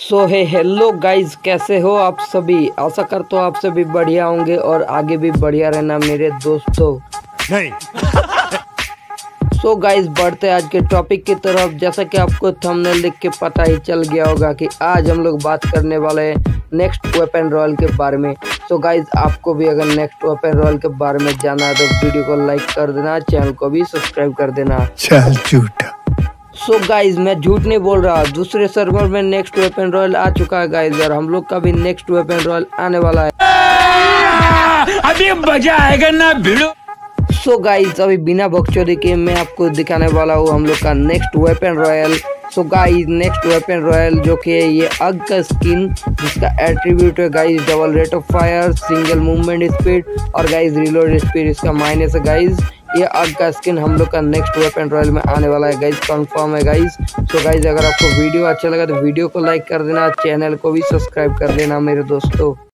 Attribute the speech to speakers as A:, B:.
A: सो हे hello guys, कैसे हो आप सभी। आशा करता हूँ आप सभी बढ़िया होंगे और आगे भी बढ़िया रहना मेरे दोस्तों।
B: नहीं।
A: सो गाइज, बढ़ते आज के टॉपिक की तरफ। जैसा कि आपको थंबनेल देख के पता ही चल गया होगा कि आज हम लोग बात करने वाले हैं नेक्स्ट वेपन रॉयल के बारे में। सो गाइज, आपको भी अगर नेक्स्ट वेपन रॉयल के बारे में जानना है तो वीडियो को लाइक कर देना, चैनल को भी सब्सक्राइब कर देना।
B: चल झूठा।
A: सो गाइज, मैं झूठ नहीं बोल रहा, दूसरे सर्वर में नेक्स्ट वेपन रॉयल आ चुका है गाइज, और हम लोग का भी नेक्स्ट वेपन रॉयल आने वाला है।
C: अभी मजा आएगा ना भिड़ो।
A: सो गाइज, अभी बिना बकचोदी के मैं आपको दिखाने वाला हूँ हम लोग का next weapon royal. So guys, next weapon royal जो कि ये अग का स्किन, जिसका एट्रीब्यूट है guys double rate of fire, single movement speed और गाइज रिलोड स्पीड इसका माइनस है गाइज। ये अग का स्किन हम लोग का नेक्स्ट वेपन रॉयल में आने वाला है गाइज, कंफर्म है गाइज। सो गाइज, अगर आपको वीडियो अच्छा लगा तो वीडियो को लाइक कर देना, चैनल को भी सब्सक्राइब कर देना मेरे दोस्तों।